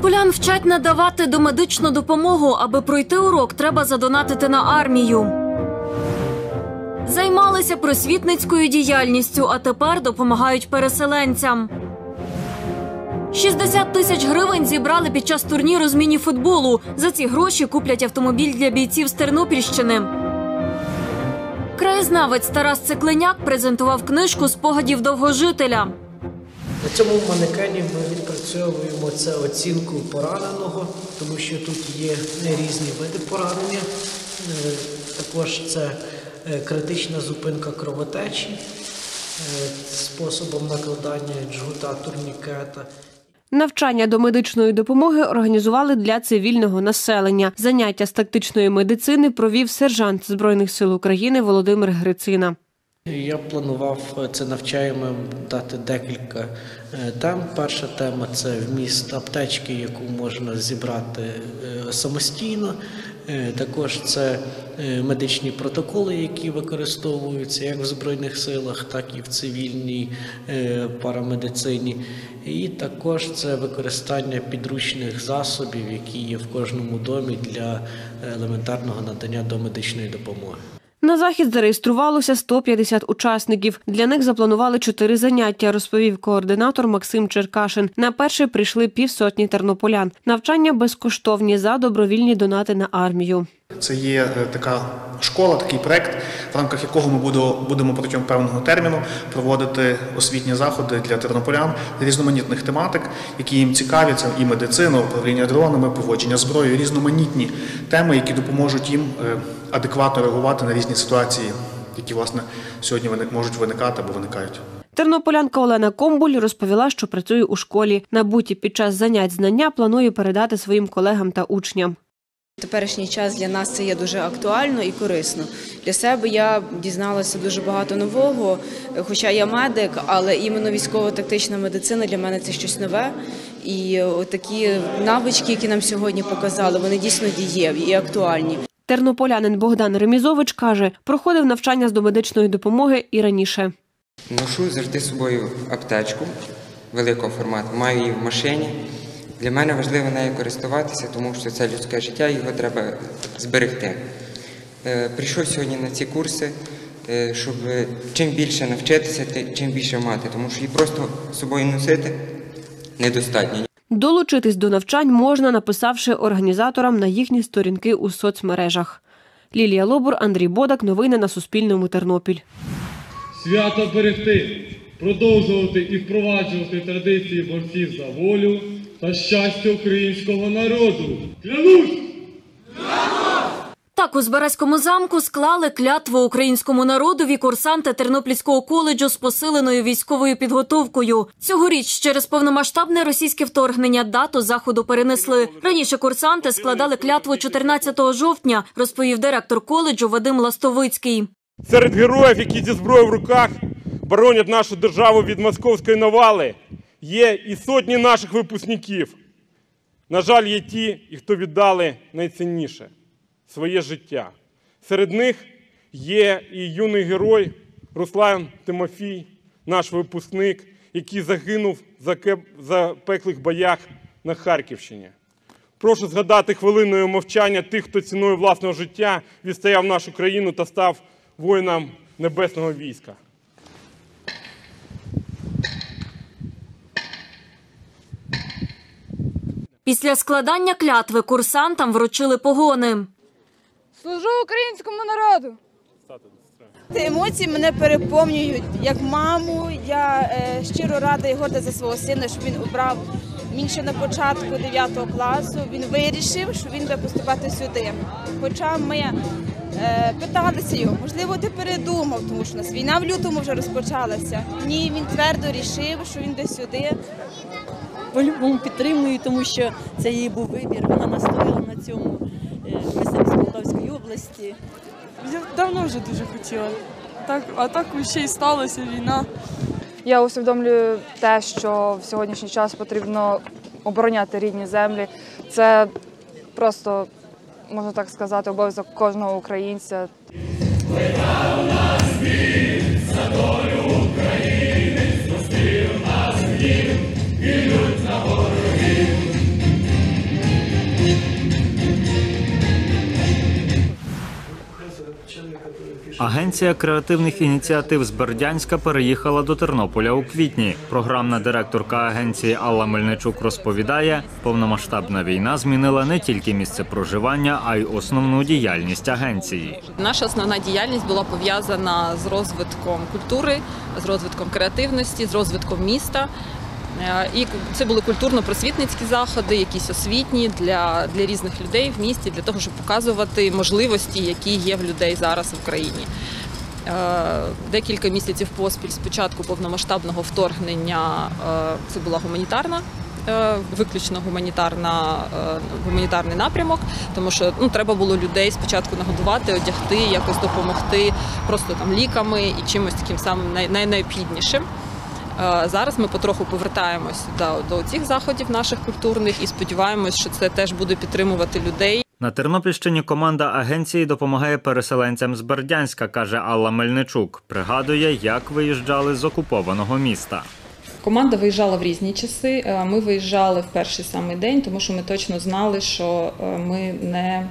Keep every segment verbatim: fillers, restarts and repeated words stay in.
Тернополян вчать надавати домедичну допомогу. Аби пройти урок, треба задонатити на армію. Займалися просвітницькою діяльністю, а тепер допомагають переселенцям. шістдесят тисяч гривень зібрали під час турніру з міні-футболу. За ці гроші куплять автомобіль для бійців з Тернопільщини. Краєзнавець Тарас Цикленяк презентував книжку спогадів довгожителя. На цьому манекені ми відпрацьовуємо це оцінку пораненого, тому що тут є різні види поранення. Також це критична зупинка кровотечі, способом накладання джгута, турнікета. Навчання до медичної допомоги організували для цивільного населення. Заняття з тактичної медицини провів сержант Збройних сил України Володимир Грицина. Я планував це навчаємо дати декілька тем. Перша тема – це вміст аптечки, яку можна зібрати самостійно. Також це медичні протоколи, які використовуються як в Збройних силах, так і в цивільній парамедицині. І також це використання підручних засобів, які є в кожному домі для елементарного надання домедичної допомоги. На захід зареєструвалося сто п'ятдесят учасників. Для них запланували чотири заняття, розповів координатор Максим Черкашин. На перше прийшли півсотні тернополян. Навчання безкоштовні за добровільні донати на армію. Це є така школа, такий проект, в рамках якого ми будемо протягом певного терміну проводити освітні заходи для тернополян різноманітних тематик, які їм цікаві. Це і медицина, управління дронами, поводження зброєю, різноманітні теми, які допоможуть їм адекватно реагувати на різні ситуації, які, власне, сьогодні можуть виникати або виникають. Тернополянка Олена Комбуль розповіла, що працює у школі. Набуті під час занять знання планує передати своїм колегам та учням. Теперішній час для нас це є дуже актуально і корисно. Для себе я дізналася дуже багато нового, хоча я медик, але іменно військово-тактична медицина для мене це щось нове. І такі навички, які нам сьогодні показали, вони дійсно дієві і актуальні. Тернополянин Богдан Ремізович каже, проходив навчання з домедичної допомоги і раніше. Ношу завжди з собою аптечку великого формату, маю її в машині. Для мене важливо нею користуватися, тому що це людське життя, його треба зберегти. Прийшов сьогодні на ці курси, щоб чим більше навчитися, чим більше мати, тому що її просто з собою носити недостатньо. Долучитись до навчань можна, написавши організаторам на їхні сторінки у соцмережах. Лілія Лобур, Андрій Бодак. Новини на Суспільному. Тернопіль. Свято берегти, продовжувати і впроваджувати традиції борців за волю та щастя українського народу. Клянусь! Так у Збаразькому замку склали клятву українському народові курсанти Тернопільського коледжу з посиленою військовою підготовкою. Цьогоріч через повномасштабне російське вторгнення дату заходу перенесли. Раніше курсанти складали клятву чотирнадцятого жовтня, розповів директор коледжу Вадим Ластовицький. Серед героїв, які зі зброєю в руках боронять нашу державу від московської навали, є і сотні наших випускників. На жаль, є ті, хто віддали найцінніше – своє життя. Серед них є і юний герой Руслан Тимофій, наш випускник, який загинув в запеклих боях на Харківщині. Прошу згадати хвилиною мовчання тих, хто ціною власного життя відстояв нашу країну та став воїном Небесного війська. Після складання клятви курсантам вручили погони. Служу українському народу! Емоції мене переповнюють. Як маму, я е, щиро рада і горда за свого сина, що він обрав. Він ще на початку дев'ятого класу, він вирішив, що він буде поступати сюди. Хоча ми е, питалися його, можливо, ти передумав, тому що у нас війна в лютому вже розпочалася. Ні, він твердо вирішив, що він йде сюди. По-любому підтримую, тому що це її був вибір, вона настояла на цьому. Ми самі з Полтавської області. Я давно вже дуже хотіла, так, а так ще й сталася війна. Я усвідомлюю те, що в сьогоднішній час потрібно обороняти рідні землі. Це просто, можна так сказати, обов'язок кожного українця. Летав на світ за долю України, зустрів нас гнів, ідуть на ворогів. Агенція креативних ініціатив з Бердянська переїхала до Тернополя у квітні. Програмна директорка агенції Алла Мельничук розповідає, повномасштабна війна змінила не тільки місце проживання, а й основну діяльність агенції. Наша основна діяльність була пов'язана з розвитком культури, з розвитком креативності, з розвитком міста. І це були культурно-просвітницькі заходи, якісь освітні для, для різних людей в місті, для того, щоб показувати можливості, які є в людей зараз в країні. Декілька місяців поспіль з початку повномасштабного вторгнення це була гуманітарна, виключно гуманітарна, гуманітарний напрямок, тому що ну, треба було людей спочатку нагодувати, одягти, якось допомогти просто там ліками і чимось таким самим най- найнеобхіднішим. Зараз ми потроху повертаємось до, до цих заходів наших культурних і сподіваємось, що це теж буде підтримувати людей. На Тернопільщині команда агенції допомагає переселенцям з Бердянська, каже Алла Мельничук. Пригадує, як виїжджали з окупованого міста. Команда виїжджала в різні часи. Ми виїжджали в перший самий день, тому що ми точно знали, що ми не...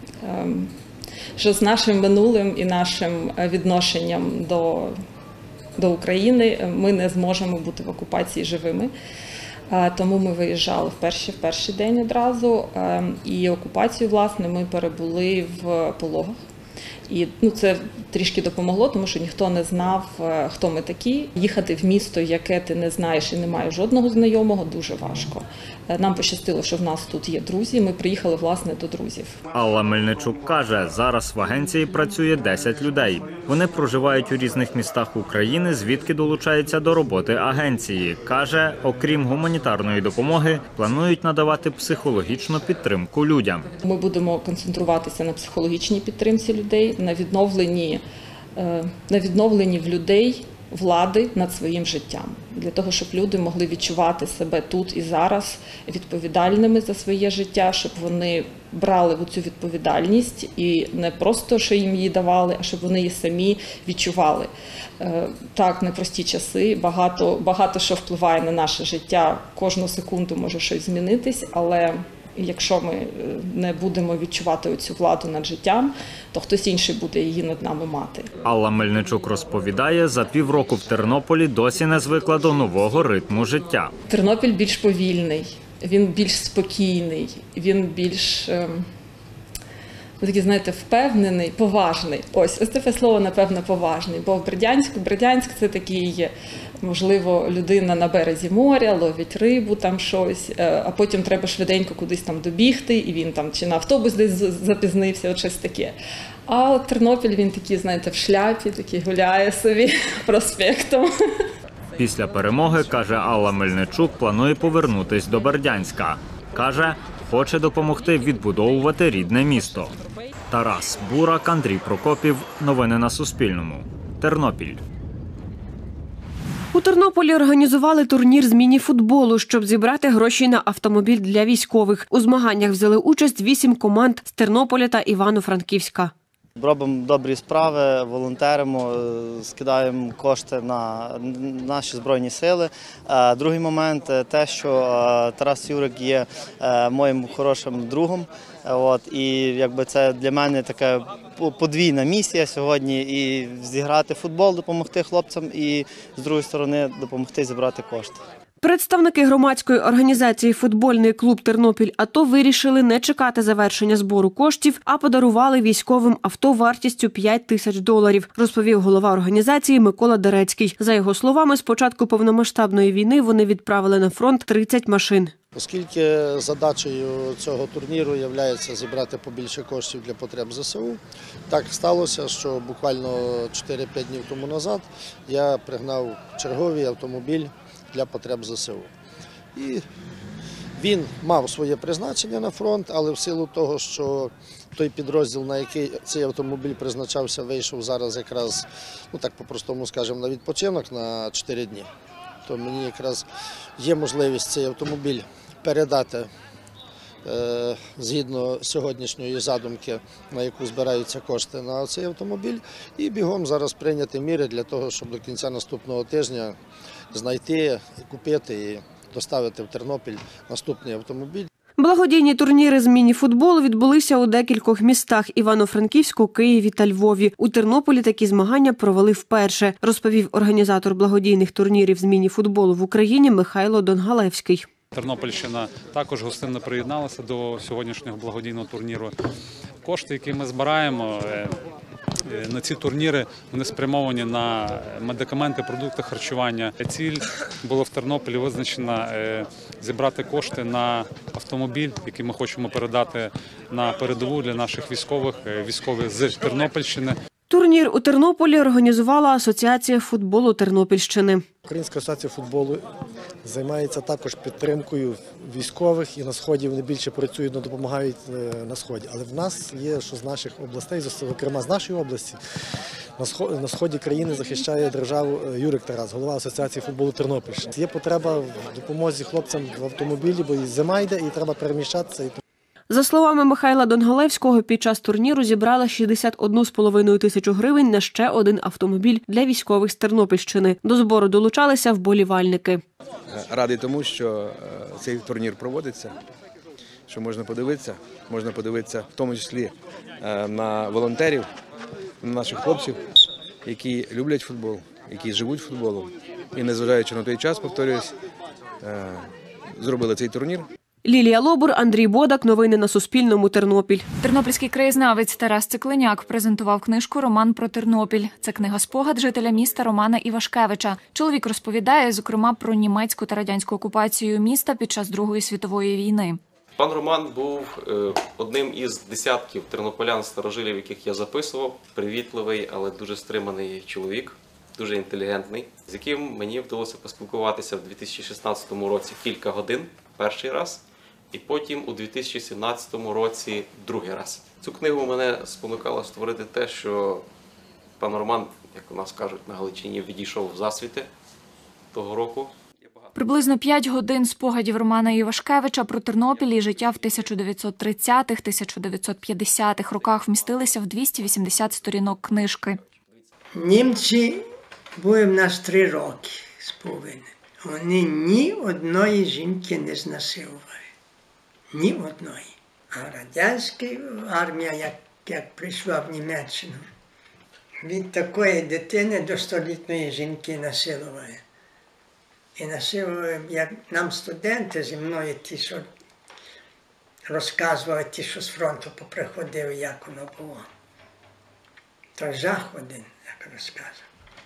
що з нашим минулим і нашим відношенням до до України ми не зможемо бути в окупації живими. Тому ми виїжджали в перший, в перший день одразу. І окупацію, власне, ми перебули в Пологах. І ну, це трішки допомогло, тому що ніхто не знав, хто ми такі. Їхати в місто, яке ти не знаєш і не маєш жодного знайомого, дуже важко. Нам пощастило, що в нас тут є друзі, ми приїхали, власне, до друзів. Алла Мельничук каже, зараз в агенції працює десять людей. Вони проживають у різних містах України, звідки долучаються до роботи агенції. Каже, окрім гуманітарної допомоги, планують надавати психологічну підтримку людям. Ми будемо концентруватися на психологічній підтримці людей, на відновленні, на відновленні в людей влади над своїм життям. Для того, щоб люди могли відчувати себе тут і зараз відповідальними за своє життя, щоб вони брали цю відповідальність і не просто, що їм її давали, а щоб вони її самі відчували. Так, непрості часи, багато, багато що впливає на наше життя, кожну секунду може щось змінитись, але якщо ми не будемо відчувати цю владу над життям, то хтось інший буде її над нами мати. Алла Мельничук розповідає, за півроку в Тернополі досі не звикла до нового ритму життя. Тернопіль більш повільний, він більш спокійний, він більш, ем, такий, знаєте, впевнений, поважний. Ось, ось це слово, напевно, поважний. Бо в Бердянську, Бердянськ – це такий, можливо, людина на березі моря, ловить рибу, там щось, а потім треба швиденько кудись там добігти, і він там чи на автобус десь запізнився, от щось таке. А от Тернопіль, він такий, знаєте, в шляпі, такий гуляє собі проспектом. Після перемоги, каже Алла Мельничук, планує повернутись до Бердянська. Каже, хоче допомогти відбудовувати рідне місто. Тарас Бурак, Андрій Прокопів. Новини на Суспільному. Тернопіль. У Тернополі організували турнір з міні-футболу, щоб зібрати гроші на автомобіль для військових. У змаганнях взяли участь вісім команд з Тернополя та Івано-Франківська. Робимо добрі справи, волонтеримо, скидаємо кошти на наші Збройні Сили. Другий момент – те, що Тарас Юрик є моїм хорошим другом. От, і якби це для мене така подвійна місія сьогодні – і зіграти футбол, допомогти хлопцям, і з другої сторони допомогти зібрати кошти. Представники громадської організації «Футбольний клуб Тернопіль АТО» вирішили не чекати завершення збору коштів, а подарували військовим авто вартістю п'ять тисяч доларів, розповів голова організації Микола Дерецький. За його словами, з початку повномасштабної війни вони відправили на фронт тридцять машин. Оскільки задачею цього турніру є зібрати побільше коштів для потреб ЗСУ, так сталося, що буквально чотири-п'ять днів тому назад я пригнав черговий автомобіль для потреб ЗСУ. І він мав своє призначення на фронт, але в силу того, що той підрозділ, на який цей автомобіль призначався, вийшов зараз якраз, ну так по-простому скажемо, на відпочинок на чотири дні, то мені якраз є можливість цей автомобіль передати е, згідно сьогоднішньої задумки, на яку збираються кошти на цей автомобіль, і бігом зараз прийняти міри для того, щоб до кінця наступного тижня знайти, купити і доставити в Тернопіль наступний автомобіль. Благодійні турніри з міні-футболу відбулися у декількох містах – Івано-Франківську, Києві та Львові. У Тернополі такі змагання провели вперше, розповів організатор благодійних турнірів з міні-футболу в Україні Михайло Донгалевський. Тернопільщина також гостинно приєдналася до сьогоднішнього благодійного турніру. Кошти, які ми збираємо на ці турніри, вони спрямовані на медикаменти, продукти харчування. Ціль була в Тернополі визначена зібрати кошти на автомобіль, який ми хочемо передати на передову для наших військових, військових з Тернопільщини. Турнір у Тернополі організувала Асоціація футболу Тернопільщини. Українська асоціація футболу займається також підтримкою військових, і на Сході вони більше працюють, допомагають на Сході. Але в нас є, що з наших областей, зокрема з нашої області, на Сході країни захищає державу Юрик Тарас, голова Асоціації футболу Тернопільщини. Є потреба в допомозі хлопцям в автомобілі, бо і зима йде, і треба переміщатися. За словами Михайла Донгалевського, під час турніру зібрали шістдесят одну з половиною тисячу гривень на ще один автомобіль для військових з Тернопільщини. До збору долучалися вболівальники. Радий тому, що цей турнір проводиться, що можна подивитися, можна подивитися в тому числі на волонтерів, на наших хлопців, які люблять футбол, які живуть футболом. І незважаючи на той час, повторююсь, зробили цей турнір. Лілія Лобур, Андрій Бодак. Новини на Суспільному. Тернопіль. Тернопільський краєзнавець Тарас Цикленяк презентував книжку «Роман про Тернопіль». Це книга-спогад жителя міста Романа Івашкевича. Чоловік розповідає, зокрема, про німецьку та радянську окупацію міста під час Другої світової війни. Пан Роман був одним із десятків тернополян-старожилів, яких я записував. Привітливий, але дуже стриманий чоловік, дуже інтелігентний, з яким мені вдалося поспілкуватися в дві тисячі шістнадцятому році кілька годин, перший раз. І потім у дві тисячі сімнадцятому році другий раз. Цю книгу мене спонукало створити те, що пан Роман, як у нас кажуть на Галичині, відійшов в засвіти того року. Приблизно п'ять годин спогадів Романа Івашкевича про Тернопіль і життя в тисяча дев'ятсот тридцятих - тисяча дев'ятсот п'ятдесятих роках вмістилися в двісті вісімдесят сторінок книжки. Німці були в нас три роки з половиною. Вони ні одної жінки не знасилували. Ні одної. А радянська армія, як, як прийшла в Німеччину, від такої дитини до столітньої жінки насилували. І насилували, як нам студенти зі мною, ті, що розказували, ті, що з фронту поприходили, як воно було. То жах один, як розказував.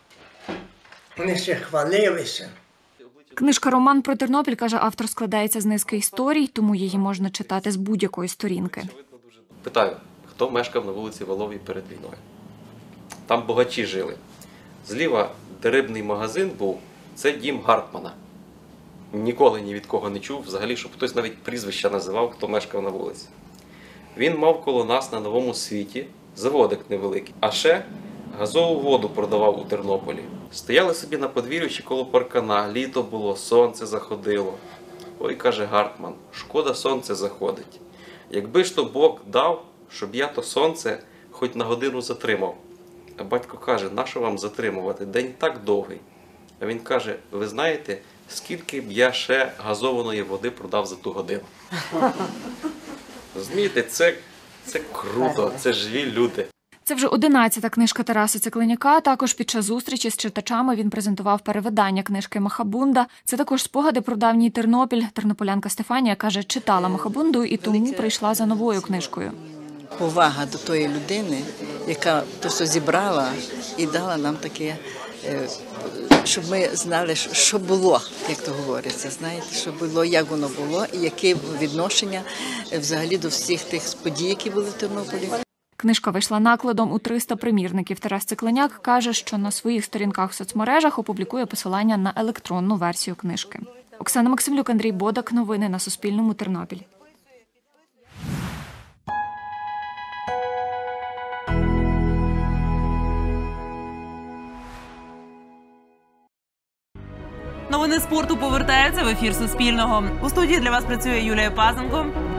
Вони ще хвалилися. Книжка «Роман про Тернопіль», каже автор, складається з низки історій, тому її можна читати з будь-якої сторінки. Питаю, хто мешкав на вулиці Валовій перед війною? Там багачі жили. Зліва, де рибний магазин був, це дім Гартмана. Ніколи ні від кого не чув, взагалі, щоб хтось навіть прізвища називав, хто мешкав на вулиці. Він мав коло нас на Новому Світі заводик невеликий, а ще газову воду продавав у Тернополі. Стояли собі на подвір'ю чи коло паркана, літо було, сонце заходило. Ой, каже Гартман, шкода сонце заходить. Якби ж то Бог дав, щоб я то сонце хоч на годину затримав. А батько каже, нащо вам затримувати, день так довгий. А він каже, ви знаєте, скільки б я ще газованої води продав за ту годину. Розумієте, це, це круто, це живі люди. Це вже одинадцята книжка Тараса Цикленяка. Також під час зустрічі з читачами він презентував перевидання книжки «Махабунда». Це також спогади про давній Тернопіль. Тернополянка Стефанія каже, читала «Махабунду» і тому прийшла за новою книжкою. Повага до тої людини, яка то все зібрала і дала нам таке, щоб ми знали, що було, як то говориться, знаєте, що було, як воно було і яке відношення взагалі до всіх тих подій, які були в Тернополі. Книжка вийшла накладом у триста примірників. Тарас Цикленяк каже, що на своїх сторінках в соцмережах опублікує посилання на електронну версію книжки. Оксана Максимлюк, Андрій Бодак. Новини на Суспільному. Тернопіль. Новини спорту повертаються в ефір Суспільного. У студії для вас працює Юлія Пазенко.